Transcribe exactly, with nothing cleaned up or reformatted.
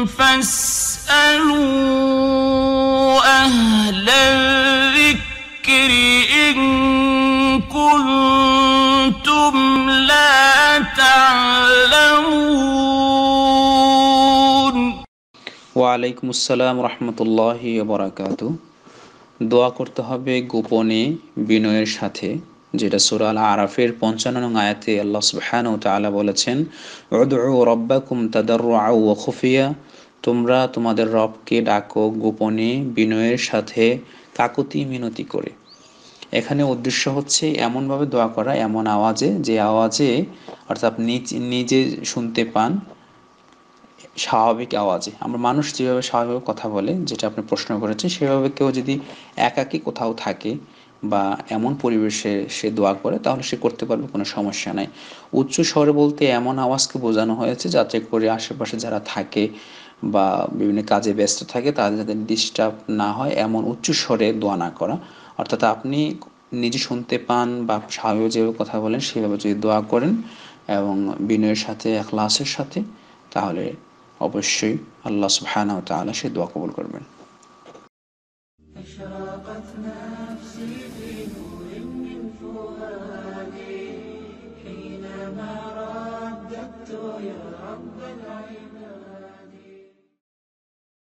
فاسألوا أهل الذكر إن كنتم لا تعلمون ওয়ালাইকুম আসসালাম রহমতুল্লাহি ওয়া বারাকাতুহু। দোয়া করতে হবে গোপনে বিনয়ের সাথে, যেটা সূরা আল আরাফের পঞ্চান্ন নং আয়াতে আল্লাহ সুবহানাহু ওয়া তাআলা বলেছেন, উদউ রাব্বাকুম তাদাররুআ ওয়া খুফিয়া, তোমরা তোমাদের রবকে ডাকো গোপনে বিনয়ের সাথে, কাকুতি মিনতি করে। এখানে উদ্দেশ্য হচ্ছে এমনভাবে দোয়া করা, এমন আওয়াজে যে আওয়াজে অর্থাৎ নিজ নিজে শুনতে পান, স্বাভাবিক আওয়াজে। আমরা মানুষ যেভাবে স্বাভাবিক কথা বলে, যেটা আপনি প্রশ্ন করেছেন, সেভাবে কেউ যদি একাকী কোথাও থাকে বা এমন পরিবেশে সে দোয়া করে, তাহলে সে করতে পারবে, কোনো সমস্যা নাই। উচ্চ স্বরে বলতে এমন আওয়াজকে বোঝানো হয়েছে যাতে করে আশেপাশে যারা থাকে বা বিভিন্ন কাজে ব্যস্ত থাকে তাদের যাতে ডিস্টার্ব না হয়, এমন উচ্চ স্বরে দোয়া না করা। অর্থাৎ আপনি নিজে শুনতে পান বা স্বাভাবিক যেভাবে কথা বলেন সেভাবে যদি দোয়া করেন এবং বিনয়ের সাথে, ইখলাসের সাথে, তাহলে অবশ্যই আল্লাহ সুবহানাহু ওয়া তাআলা সে দোয়া কবুল করবেন। أشرقت نفسي في نور من فؤادي حينما رددت يا رب العالمين